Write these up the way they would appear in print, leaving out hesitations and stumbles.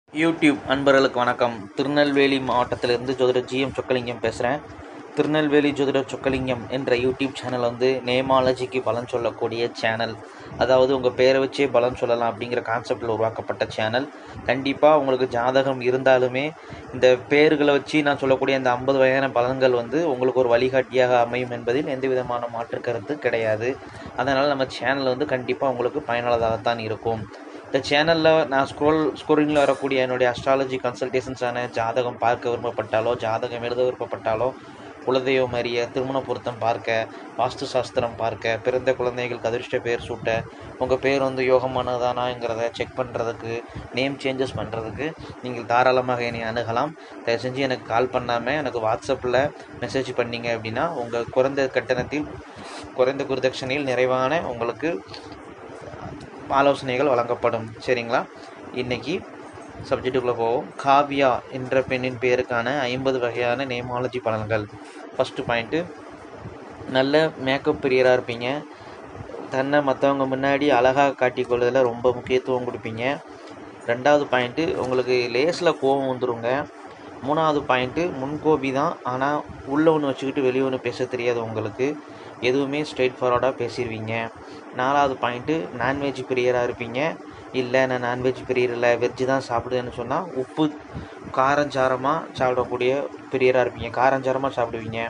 YouTube அன்பர்களுக்கு வணக்கம். திருநெல்வேலி மாவட்டத்திலிருந்து ஜோதிடர் ஜிஎம் சொக்கலிங்கம் பேசுகிறேன். திருநெல்வேலி ஜோதிடர் சொக்கலிங்கம் என்ற யூடியூப் சேனல் நேமாலஜிக்கு பலன் சொல்லக்கூடிய சேனல். அதாவது உங்கள் பேரை வச்சே பலன் சொல்லலாம் அப்படிங்கிற கான்செப்டில் உருவாக்கப்பட்ட சேனல். கண்டிப்பாக உங்களுக்கு ஜாதகம் இருந்தாலுமே இந்த பேர்களை வச்சு நான் சொல்லக்கூடிய இந்த 50 வகையான பலன்கள் உங்களுக்கு ஒரு வழிகாட்டியாக அமையும் என்பதில் எந்த விதமான மாற்று கருத்து கிடையாது. அதனால் நம்ம சேனல் கண்டிப்பாக உங்களுக்கு பயனுள்ளதாகத்தான் இருக்கும். இந்த சேனலில் நான் ஸ்கோரிங்கில் வரக்கூடிய என்னுடைய அஸ்ட்ராலஜி கன்சல்டேஷன்ஸான ஜாதகம் பார்க்க விருப்பப்பட்டாலோ, ஜாதகம் எழுத விருப்பப்பட்டாலோ, குலதெய்வம் அறிய, திருமண பொருத்தம் பார்க்க, வாஸ்து சாஸ்திரம் பார்க்க, பிறந்த குழந்தைகளுக்கு அதிர்ஷ்ட பேர் சூட்ட, உங்கள் பேர் யோகமானதானாங்கிறத செக் பண்ணுறதுக்கு, நேம் சேஞ்சஸ் பண்ணுறதுக்கு நீங்கள் தாராளமாக என்னை அணுகலாம். தயவு செஞ்சு எனக்கு கால் பண்ணாமல் எனக்கு வாட்ஸ்அப்பில் மெசேஜ் பண்ணிங்க அப்படின்னா உங்கள் குறைந்த கட்டணத்தில், குறைந்த குருதட்சணையில் நிறைவான உங்களுக்கு ஆலோசனைகள் வழங்கப்படும். சரிங்களா? இன்றைக்கி சப்ஜெக்டுக்குள்ளே போவோம். காவ்யா என்ற பெண்ணின் பேருக்கான 50 வகையான நேமாலஜி பலன்கள். ஃபஸ்ட்டு பாயிண்ட்டு, நல்ல மேக்கப் பிரியராக இருப்பீங்க. தன்னை மற்றவங்க முன்னாடி அழகாக காட்டிக்கொள்வதில் ரொம்ப முக்கியத்துவம் கொடுப்பீங்க. 2வது பாயிண்ட்டு, உங்களுக்கு லேஸில் கோபம் வந்துடுங்க. 3வது பாயிண்ட்டு, முன்கோபி தான், ஆனால் உள்ளே ஒன்று வச்சுக்கிட்டு வெளியே ஒன்று பேச தெரியாது உங்களுக்கு. எதுவுமே ஸ்ட்ரெயிட் ஃபார்வர்டாக பேசிடுவீங்க. 4வது பாயிண்ட்டு, நான்வெஜ் பிரியராக இருப்பீங்க. இல்லை நான் நான்வெஜ் பிரியர் இல்லை, வெஜ்ஜு தான் சாப்பிடுவேன்னு சொன்னால் உப்பு காரஞ்சாரமாக சாப்பிடக்கூடிய பிரியராக இருப்பீங்க. காரஞ்சாரமாக சாப்பிடுவீங்க.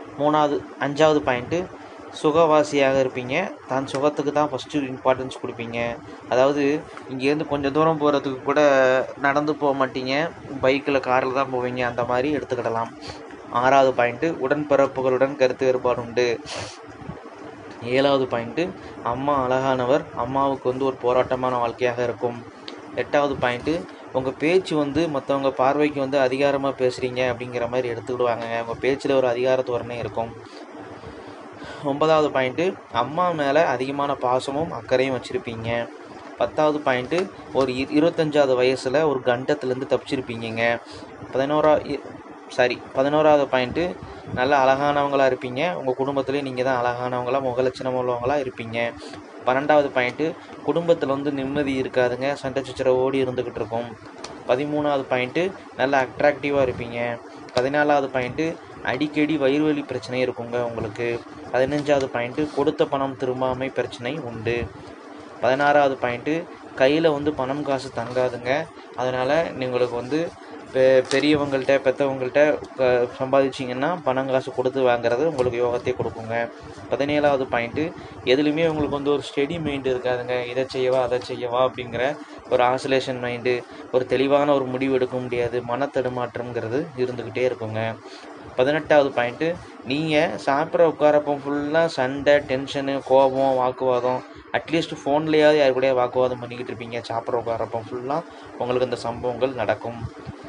5வது பாயிண்ட்டு, சுகவாசியாக இருப்பீங்க. தான் சுகத்துக்கு தான் ஃபஸ்ட்டு இம்பார்ட்டன்ஸ் கொடுப்பீங்க. அதாவது இங்கேருந்து கொஞ்சம் தூரம் போகிறதுக்கு கூட நடந்து போக மாட்டீங்க, பைக்கில் காரில் தான் போவீங்க. அந்த மாதிரி எடுத்துக்கிடலாம். 6வது பாயிண்ட்டு, உடன்பிறப்புகளுடன் கருத்து வேறுபாடு உண்டு. 7வது பாயிண்ட்டு, அம்மா அழகானவர், அம்மாவுக்கு ஒரு போராட்டமான வாழ்க்கையாக இருக்கும். 8வது பாயிண்ட்டு, உங்கள் பேச்சு மற்றவங்க பார்வைக்கு அதிகாரமாக பேசுகிறீங்க அப்படிங்கிற மாதிரி எடுத்துக்கிடுவாங்க. உங்கள் பேச்சில் ஒரு அதிகார தோரணை இருக்கும். 9வது பாயிண்ட்டு, அம்மா மேலே அதிகமான பாசமும் அக்கறையும் வச்சுருப்பீங்க. 10வது பாயிண்ட்டு, ஒரு 25வது வயசில் ஒரு கண்டத்துலேருந்து தப்பிச்சிருப்பீங்க. 11வது பாயிண்ட்டு, நல்ல அழகானவங்களாக இருப்பீங்க. உங்கள் குடும்பத்துலேயே நீங்கள் தான் அழகானவங்களாக, முகலட்சணம் உள்ளவங்களாக இருப்பீங்க. 12வது பாயிண்ட்டு, குடும்பத்தில் நிம்மதி இருக்காதுங்க, சண்டை சச்சரவோடு இருந்துக்கிட்டு இருக்கும். 13வது பாயிண்ட்டு, நல்ல அட்ராக்டிவாக இருப்பீங்க. 14வது பாயிண்ட்டு, அடிக்கடி வயிறு வலி பிரச்சனை இருக்குங்க உங்களுக்கு. 15வது பாயிண்ட்டு, கொடுத்த பணம் திரும்பாமை பிரச்சனை உண்டு. 16வது பாயிண்ட்டு, கையில் பணம் காசு தங்காதுங்க. அதனால் உங்களுக்கு பெரியவங்கள்ட்ட பெற்றவங்கள்ட்ட சம்பாதிச்சிங்கன்னா பணம் காசு கொடுத்து வாங்குறது உங்களுக்கு யோகத்தை கொடுக்குங்க. 17வது பாயிண்ட்டு, எதுலேயுமே உங்களுக்கு ஒரு ஸ்டெடி மைண்டு இருக்காதுங்க. இதை செய்யவா அதை செய்யவா அப்படிங்கிற ஒரு ஆசோலேஷன் மைண்டு, ஒரு தெளிவான ஒரு முடிவு எடுக்க முடியாது, மனத்தடுமாற்றம்ங்கிறது இருந்துக்கிட்டே இருக்குங்க. 18வது பாயிண்ட்டு, நீங்கள் சாப்பிட்ற உட்காரப்போ ஃபுல்லாக சண்டை, டென்ஷனு, கோபம், வாக்குவாதம், அட்லீஸ்ட் ஃபோன்லேயாவது யாரு கூட வாக்குவாதம் பண்ணிக்கிட்டு இருப்பீங்க. சாப்பிட்ற உட்காரப்போ ஃபுல்லாக உங்களுக்கு இந்த சம்பவங்கள் நடக்கும்.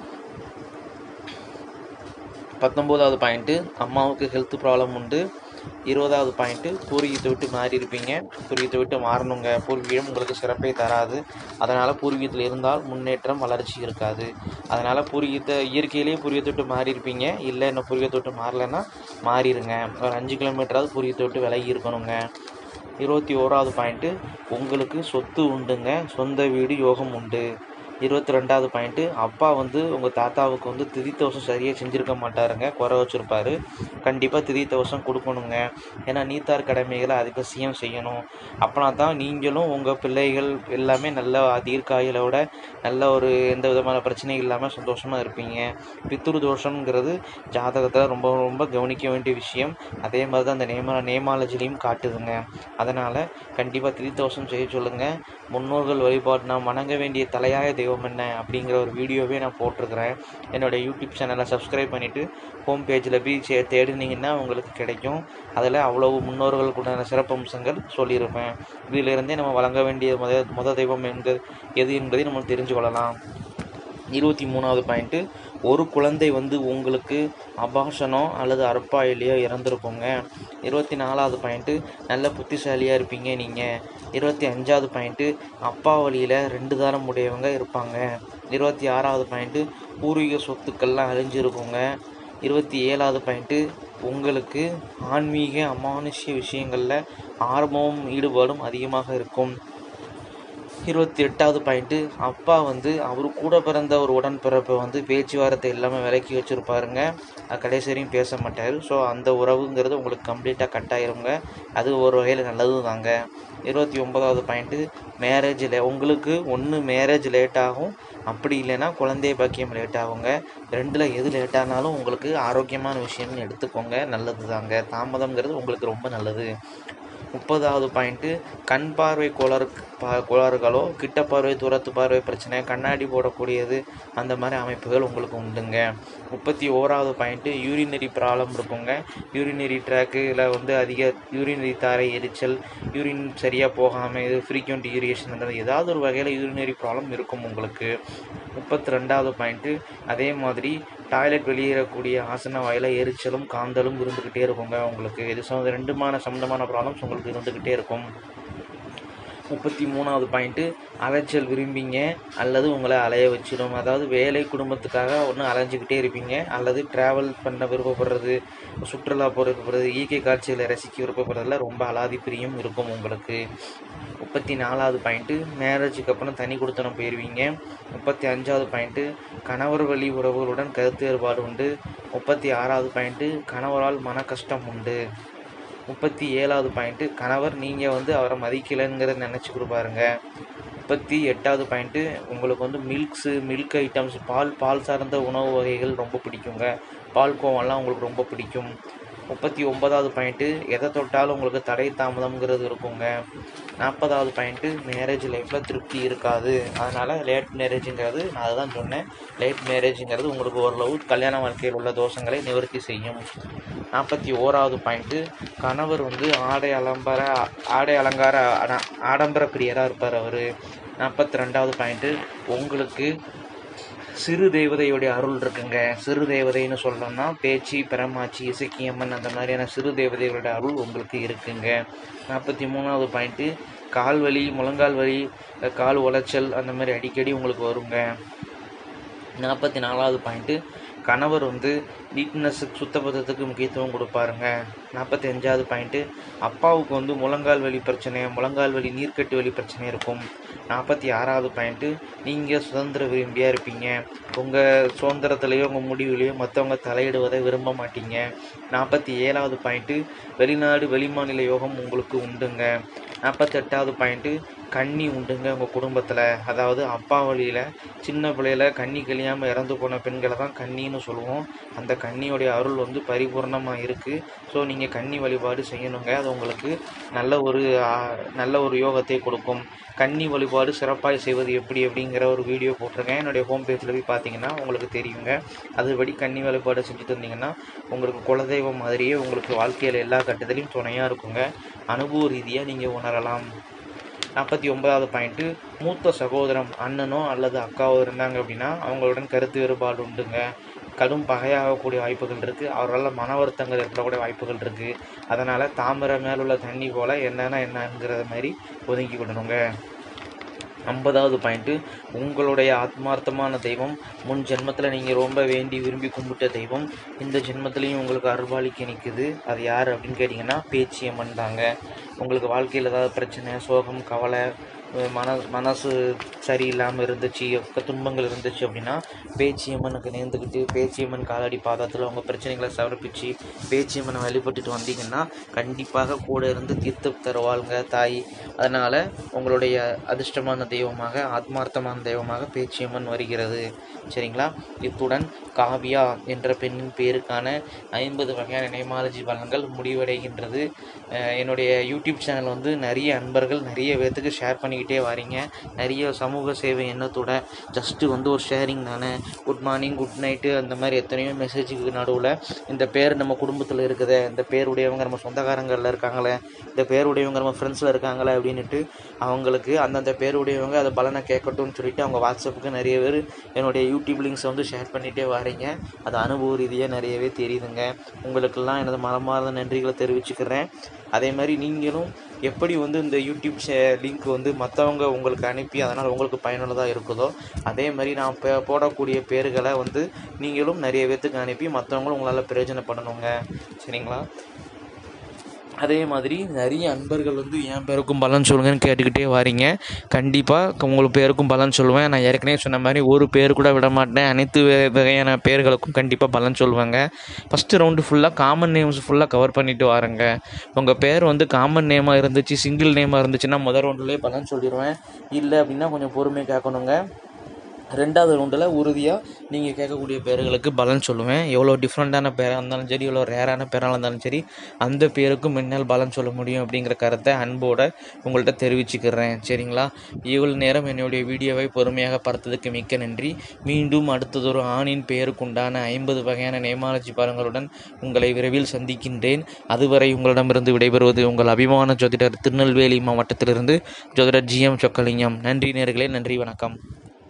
19வது பாயிண்ட்டு, அம்மாவுக்கு ஹெல்த் ப்ராப்ளம் உண்டு. 20வது பாயிண்ட்டு, பூர்வீகத்தை விட்டு மாறி இருப்பீங்க. பூர்வீகத்தை விட்டு மாறணுங்க. பூர்வீகம் உங்களுக்கு சிறப்பை தராது. அதனால் பூர்வீகத்தில் இருந்தால் முன்னேற்றம், வளர்ச்சி இருக்காது. அதனால் இயற்கையிலேயே பூர்வீகத்தை விட்டு மாறி இருப்பீங்க. இல்லை இன்னும் பூர்வீகத்தை விட்டு மாறலைன்னா மாறிடுங்க. ஒரு 5 கிலோமீட்டராவது பூர்வீகத்தை விட்டு விலகி இருக்கணுங்க. 21வது பாயிண்ட்டு, உங்களுக்கு சொத்து உண்டுங்க. சொந்த வீடு யோகம் உண்டு. 22வது பாயிண்ட்டு, அப்பா உங்கள் தாத்தாவுக்கு திதி தோஷம் சரியாக செஞ்சுருக்க மாட்டாருங்க, குறை வச்சுருப்பார். கண்டிப்பாக திதி தோஷம் கொடுக்கணுங்க. ஏன்னா நீத்தார் கடமைகளை அதிகசியம் செய்யணும். அப்போனா தான் நீங்களும் உங்கள் பிள்ளைகள் எல்லாமே நல்ல தீர்க்காயலோட நல்ல ஒரு எந்த விதமான பிரச்சனையும் இல்லாமல் சந்தோஷமாக இருப்பீங்க. பித்ரு தோஷங்கிறது ஜாதகத்தில் ரொம்ப ரொம்ப கவனிக்க வேண்டிய விஷயம். அதே மாதிரி தான் அந்த நேமாலஜிலையும் காட்டுதுங்க. அதனால் கண்டிப்பாக திதி தோஷம் செய்ய சொல்லுங்கள். முன்னோர்கள் வழிபாடு, நாம் வணங்க வேண்டிய தலையாய தெய்வம் என்ன அப்படிங்கிற ஒரு வீடியோவே நான் போட்டிருக்கிறேன். என்னோடய யூடியூப் சேனலை சப்ஸ்கிரைப் பண்ணிவிட்டு ஹோம் பேஜில் போய் தேடினீங்கன்னா உங்களுக்கு கிடைக்கும். அதில் அவ்வளவு முன்னோர்களுக்குண்டான சிறப்பம்சங்கள் சொல்லியிருப்பேன். இதிலிருந்தே நம்ம வழங்க வேண்டிய மொத தெய்வம் எது என்பதை நம்ம தெரிஞ்சு கொள்ளலாம். 23வது பாயிண்ட்டு, ஒரு குழந்தை உங்களுக்கு அபாஷனோ அல்லது அற்பாயிலையோ இறந்துருக்குங்க. 24வது பாயிண்ட்டு, நல்ல புத்திசாலியாக இருப்பீங்க நீங்கள். 25வது பாயிண்ட்டு, அப்பா வழியில் 2 தாரம் உடையவங்க இருப்பாங்க. 26வது பாயிண்ட்டு, பூர்வீக சொத்துக்கள்லாம் அழிஞ்சிருக்குங்க. 27வது பாயிண்ட்டு, உங்களுக்கு ஆன்மீக அமானுஷ்ய விஷயங்களில் ஆர்வமும் ஈடுபாடும் அதிகமாக இருக்கும். 28வது பாயிண்ட்டு, அப்பா வந்து அவரு கூட பிறந்த ஒரு உடன்பிறப்பை வந்து பேச்சுவார்த்தை இல்லாமல் விலக்கி வச்சுருப்பாருங்க. கடைசி வரையும் பேச மாட்டார். ஸோ அந்த உறவுங்கிறது உங்களுக்கு கம்ப்ளீட்டாக கட் ஆயிருங்க. அது ஒரு வகையில் நல்லது தாங்க. 29வது பாயிண்ட்டு, உங்களுக்கு ஒன்று மேரேஜ் லேட் ஆகும், அப்படி இல்லைன்னா குழந்தை பாக்கியம் லேட் ஆகுங்க. 2ல் எது லேட் ஆனாலும் உங்களுக்கு ஆரோக்கியமான விஷயம்னு எடுத்துக்கோங்க, நல்லது தாங்க. தாமதம்ங்கிறது உங்களுக்கு ரொம்ப நல்லது. 30வது பாயிண்ட்டு, கண் பார்வை கோளாறுகளோ, கிட்ட பார்வை, தூரத்து பார்வை பிரச்சனை, கண்ணாடி போடக்கூடியது, அந்த மாதிரி அமைப்புகள் உங்களுக்கு உண்டுங்க. 31வது பாயிண்ட்டு, யூரினரி ப்ராப்ளம் இருக்குங்க. யூரினரி ட்ராக்கில் வந்து அதிக யூரினரி தாரை எரிச்சல், யூரின் சரியாக போகாமல், இது ஃப்ரீக்வெண்ட் யூரியேஷன், அந்த ஏதாவது ஒரு வகையில் யூரினரி ப்ராப்ளம் இருக்கும் உங்களுக்கு. 32வது பாயிண்ட்டு, அதே மாதிரி டாய்லெட் வெளியேறக்கூடிய ஆசன வாயில் எரிச்சலும் காந்தலும் இருந்துக்கிட்டே இருக்குங்க உங்களுக்கு. இது சம்மந்தமான ப்ராப்ளம்ஸ் உங்களுக்கு இருந்துக்கிட்டே இருக்கும். 33வது பாயிண்ட்டு, அலைச்சல் விரும்பிங்க அல்லது உங்களை அலைய வச்சிடும். அதாவது வேலை குடும்பத்துக்காக ஒன்று அலைஞ்சிக்கிட்டே இருப்பீங்க, அல்லது ட்ராவல் பண்ண விருப்பப்படுறது, சுற்றுலா போக விருப்பப்படுறது, இயற்கை காட்சிகளை ரசிக்க விருப்பப்படுறதுல ரொம்ப அலாதி பிரியம் இருக்கும் உங்களுக்கு. 34வது பாயிண்ட்டு, மேரேஜுக்கு அப்புறம் தனி கொடுத்தனம் போயிடுவீங்க. 35வது பாயிண்ட்டு, கணவர் வழி உறவுகளுடன் கருத்து வேறுபாடு உண்டு. 36வது பாயிண்ட்டு, கணவரால் மன கஷ்டம் உண்டு. 37வது பாயிண்ட்டு, கணவர் நீங்கள் வந்து அவரை மதிக்கலைங்கிறத நினச்சி கொடுப்பாருங்க. 38வது பாயிண்ட்டு, உங்களுக்கு வந்து மில்க் ஐட்டம்ஸ், பால் சார்ந்த உணவு வகைகள் ரொம்ப பிடிக்குங்க. பால் கோவம்லாம் உங்களுக்கு ரொம்ப பிடிக்கும். 39வது பாயிண்ட்டு, எதை தொட்டாலும் உங்களுக்கு தடை தாமதம்ங்கிறது இருக்குங்க. 40வது பாயிண்ட்டு, மேரேஜ் லைஃப்பில் திருப்தி இருக்காது. அதனால் லேட் மேரேஜுங்கிறது, நான் அதுதான் சொன்னேன், லேட் மேரேஜுங்கிறது உங்களுக்கு ஓரளவு கல்யாண வாழ்க்கையில் உள்ள தோஷங்களை நிவர்த்தி செய்யும். 41வது பாயிண்ட்டு, கணவர் வந்து ஆடம்பர பிரியராக இருப்பார் அவர். 42வது பாயிண்ட்டு, உங்களுக்கு சிறு தேவதையுடைய அருள் இருக்குங்க. சிறு தேவதைன்னு சொல்லணும்னா பேச்சி, பிரமாச்சி, இசக்கியம்மன், அந்த மாதிரியான சிறு தேவதைகளுடைய அருள் உங்களுக்கு இருக்குங்க. 43வது பாயிண்ட்டு, கால் வலி, முழங்கால் வலி, கால் உளைச்சல், அந்த மாதிரி அடிக்கடி உங்களுக்கு வருங்க. 44வது பாயிண்ட்டு, கணவர் வந்து நீட்னஸுக்கு, சுத்தபத்தத்துக்கு முக்கியத்துவம் கொடுப்பாருங்க. 45வது பாயிண்ட்டு, அப்பாவுக்கு வந்து முழங்கால் வலி பிரச்சனை, முழங்கால் வலி, நீர்க்கட்டு வலி பிரச்சனை இருக்கும். 46வது பாயிண்ட்டு, நீங்கள் சுதந்திர விரும்பியாக இருப்பீங்க. உங்கள் சுதந்திரத்துலேயோ உங்கள் முடிவுலையோ மற்றவங்க தலையிடுவதை விரும்ப மாட்டீங்க. 47வது பாயிண்ட்டு, வெளிநாடு வெளிமாநில யோகம் உங்களுக்கு உண்டுங்க. 48வது பாயிண்ட்டு, கன்னி உண்டுங்க உங்கள் குடும்பத்தில். அதாவது அப்பா வழியில் சின்ன பிள்ளையில கன்னி கழியாமல் இறந்து போன பெண்களை தான் கன்னின்னு சொல்லுவோம். அந்த கன்னியோடைய அருள் வந்து பரிபூர்ணமாக இருக்குது. ஸோ நீங்கள் கன்னி வழிபாடு செய்யணுங்க. அது உங்களுக்கு நல்ல ஒரு யோகத்தை கொடுக்கும். கன்னி வழிபாடு சிறப்பாக செய்வது அப்படிங்கிற ஒரு வீடியோ போட்டிருக்கேன். என்னுடைய ஹோம் பேஜில் போய் பார்த்தீங்கன்னா உங்களுக்கு தெரியுங்க. அதுபடி கன்னி வழிபாடு செஞ்சுட்டு இருந்தீங்கன்னா உங்களுக்கு குலதெய்வம் மாதிரியே உங்களுக்கு வாழ்க்கையில் எல்லா கட்டத்திலையும் துணையாக இருக்குங்க. அனுபவ ரீதியாக நீங்கள் உணரலாம். 49வது பாயிண்ட்டு, மூத்த சகோதரம், அண்ணனோ அல்லது அக்காவோ இருந்தாங்க அப்படின்னா அவங்களுடன் கருத்து வேறுபாடு உண்டுங்க. கடும் பகையாகக்கூடிய வாய்ப்புகள் இருக்குது. அவர்களால் மன வருத்தங்கள் ஏற்படக்கூடிய வாய்ப்புகள் இருக்குது. அதனால் தாமரை மேலுள்ள தண்ணி போல் என்னங்கிற மாதிரி ஒதுங்கி விடணுங்க. 50வது பாயிண்ட்டு, உங்களுடைய ஆத்மார்த்தமான தெய்வம், முன் ஜென்மத்தில் நீங்கள் ரொம்ப வேண்டி விரும்பி கும்பிட்ட தெய்வம் இந்த ஜென்மத்திலையும் உங்களுக்கு அருள்பாலிக்க நிற்குது. அது யார் அப்படின்னு கேட்டிங்கன்னா பேச்சியம்மன் தாங்க. உங்களுக்கு வாழ்க்கையில் ஏதாவது பிரச்சனை, சோகம், கவலை, மனசு சரியில்லாமல் இருந்துச்சு, துன்பங்கள் இருந்துச்சு அப்படின்னா பேச்சியம்மனுக்கு நேர்ந்துக்கிட்டு பேச்சியம்மன் காலடி பாதத்தில் உங்கள் பிரச்சனைகளை சமர்ப்பித்து பேச்சியம்மனை வழிபட்டுட்டு வந்தீங்கன்னா கண்டிப்பாக கூட இருந்து தீர்த்து தருவாளுங்க தாய். அதனால் உங்களுடைய அதிர்ஷ்டமான தெய்வமாக, ஆத்மார்த்தமான தெய்வமாக பேச்சியம்மன் வருகிறது. சரிங்களா? இத்துடன் காவியா என்ற பெண்ணின் பேருக்கான 50 வகையான நியூமாலஜி பலன்கள் முடிவடைகின்றது. என்னுடைய யூடியூப் சேனல் வந்து நிறைய அன்பர்கள் நிறைய பேர்த்துக்கு ஷேர் பண்ணிக்கிட்டே வாரீங்க. நிறைய சமூக சேவை எண்ணத்தோட ஜஸ்ட்டு வந்து ஒரு ஷேரிங் தானே, குட் மார்னிங், குட் நைட்டு, அந்த மாதிரி எத்தனையோ மெசேஜுக்கு நடுவில் இந்த பேர் நம்ம குடும்பத்தில் இருக்குதே, இந்த பேருடையவங்க நம்ம சொந்தக்காரங்களில் இருக்காங்களே, இந்த பேருடையவங்க நம்ம ஃப்ரெண்ட்ஸில் இருக்காங்களே அப்படின்ட்டு அவங்களுக்கு அந்தந்த பேருடையவங்க அதை பலனை கேட்கட்டும்னு சொல்லிட்டு அவங்க வாட்ஸ்அப்புக்கு நிறைய பேர் என்னுடைய யூடியூப் லிங்க்ஸை வந்து ஷேர் பண்ணிகிட்டே வாரீங்க. அது அனுபவ ரீதியாக நிறையவே தெரியுதுங்க. உங்களுக்கெல்லாம் எனது மனமார்ந்த நன்றிகளை தெரிவிச்சுக்கிறேன். அதே மாதிரி நீங்களும் எப்படி வந்து இந்த யூடியூப் லிங்க் வந்து மற்றவங்க உங்களுக்கு அனுப்பி அதனால் உங்களுக்கு பயனுள்ளதாக இருக்குதோ அதே மாதிரி நான் போடக்கூடிய பேர்களை வந்து நீங்களும் நிறைய பேர்த்துக்கு அனுப்பி மற்றவங்களும் உங்களால் பிரயோஜனப்படணுங்க. சரிங்களா? அதே மாதிரி நிறைய அன்பர்கள் வந்து என் பேருக்கும் பலன் சொல்லுங்கன்னு கேட்டுக்கிட்டே வாரீங்க. கண்டிப்பாக உங்களுக்கு பேருக்கும் பலன் சொல்லுவேன். நான் ஏற்கனவே சொன்ன மாதிரி ஒரு பேர் கூட விட மாட்டேன். அனைத்து வகையான பேர்களுக்கும் கண்டிப்பாக பலன் சொல்லுவாங்க. ஃபஸ்ட்டு ரவுண்டு ஃபுல்லாக காமன் நேம்ஸ் ஃபுல்லாக கவர் பண்ணிவிட்டு வாரேங்க. உங்கள் பேர் வந்து காமன் நேமாக இருந்துச்சு, சிங்கிள் நேமாக இருந்துச்சுன்னா முதல் ரவுண்டுலேயே பலன் சொல்லிடுவேன். இல்லை அப்படின்னா கொஞ்சம் பொறுமை கேட்கணுங்க. 2வது ரவுண்டில் உறுதியாக நீங்கள் கேட்கக்கூடிய பேர்களுக்கு பலன் சொல்லுவேன். எவ்வளோ டிஃப்ரெண்ட்டான பேராக இருந்தாலும் சரி, எவ்வளோ ரேரான பேராக இருந்தாலும் சரி, அந்த பேருக்கும் என்னால் பலன் சொல்ல முடியும் அப்படிங்கிற கருத்தை அன்போடு உங்கள்கிட்ட தெரிவிச்சுக்கிறேன். சரிங்களா? இவ்வளோ நேரம் என்னுடைய வீடியோவை பொறுமையாக பார்த்ததுக்கு மிக்க நன்றி. மீண்டும் அடுத்ததொரு ஆணின் பெயருக்குண்டான 50 வகையான நேமாலஜி பலன்களுடன் உங்களை விரைவில் சந்திக்கின்றேன். அதுவரை உங்களிடமிருந்து விடைபெறுவது உங்கள் அபிமான ஜோதிடர், திருநெல்வேலி மாவட்டத்திலிருந்து ஜோதிடர் GM சொக்கலிங்கம். நன்றி நேயர்களே, நன்றி, வணக்கம்.